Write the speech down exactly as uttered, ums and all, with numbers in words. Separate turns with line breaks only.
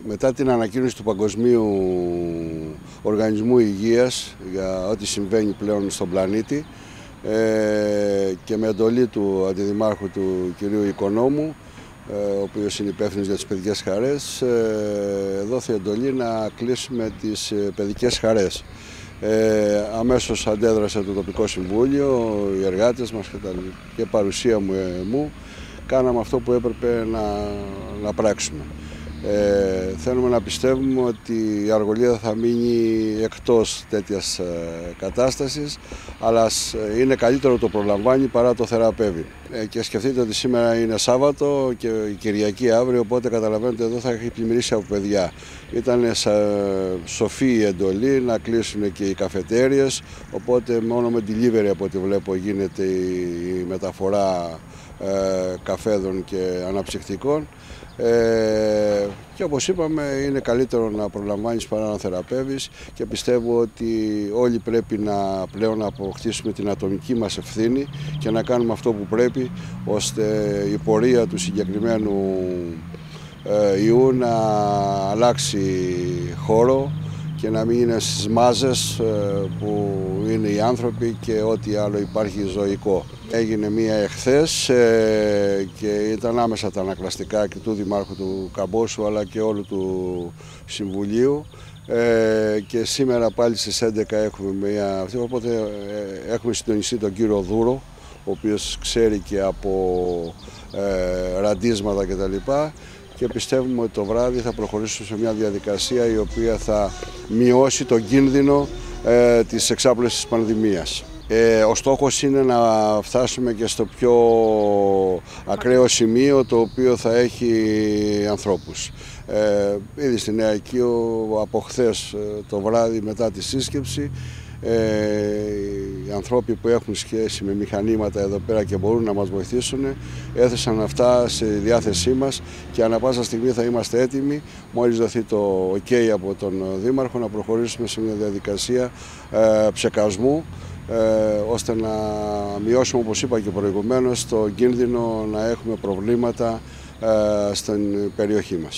Μετά την ανακοίνωση του Παγκοσμίου Οργανισμού Υγείας για ό,τι συμβαίνει πλέον στον πλανήτη και με εντολή του Αντιδημάρχου του κυρίου Οικονόμου, ο οποίος είναι υπεύθυνος για τις παιδικές χαρές, δόθη εντολή να κλείσουμε τις παιδικές χαρές. Ε, αμέσως αντέδρασε το τοπικό συμβούλιο, οι εργάτες μας και παρουσία μου, ε, μου κάναμε αυτό που έπρεπε να, να πράξουμε. Ε, θέλουμε να πιστεύουμε ότι η Αργολίδα θα μείνει εκτός τέτοιας ε, κατάστασης, αλλά είναι καλύτερο το προλαμβάνει παρά το θεραπεύει. Ε, και σκεφτείτε ότι σήμερα είναι Σάββατο και η Κυριακή αύριο, οπότε καταλαβαίνετε εδώ θα έχει πλημμυρίσει από παιδιά. Ήταν ε, σοφή η εντολή να κλείσουν και οι καφετέριες, οπότε μόνο με delivery από ό,τι βλέπω γίνεται η μεταφορά ε, καφέδων και αναψυκτικών. Ε, και όπως είπαμε, είναι καλύτερο να προλαμβάνεις παρά να θεραπεύεις και πιστεύω ότι όλοι πρέπει να πλέον να αποκτήσουμε την ατομική μας ευθύνη και να κάνουμε αυτό που πρέπει ώστε η πορεία του συγκεκριμένου ε, ιού να αλλάξει χώρο και να μην είναι στις μάζες που είναι οι άνθρωποι και ό,τι άλλο υπάρχει ζωικό. Έγινε μία εχθές και ήταν άμεσα τα ανακλαστικά και του Δημάρχου του Καμπόσου αλλά και όλου του Συμβουλίου και σήμερα πάλι στις έντεκα έχουμε μία αυτή, οπότε έχουμε συντονιστεί τον κύριο Δούρο, ο οποίος ξέρει και από ε, ραντίσματα κτλ. Και πιστεύουμε ότι το βράδυ θα προχωρήσουμε σε μια διαδικασία η οποία θα μειώσει τον κίνδυνο ε, της εξάπλωσης της πανδημίας. Ε, ο στόχος είναι να φτάσουμε και στο πιο ακραίο σημείο το οποίο θα έχει ανθρώπους. Ε, ήδη στη Νέα Οικείο από χθες το βράδυ μετά τη σύσκεψη Ε, οι ανθρώποι που έχουν σχέση με μηχανήματα εδώ πέρα και μπορούν να μας βοηθήσουν έθεσαν αυτά σε διάθεσή μας και ανά πάσα στιγμή θα είμαστε έτοιμοι μόλις δοθεί το OK από τον Δήμαρχο να προχωρήσουμε σε μια διαδικασία ε, ψεκασμού ε, ώστε να μειώσουμε, όπως είπα και προηγουμένως, το κίνδυνο να έχουμε προβλήματα ε, στην περιοχή μας.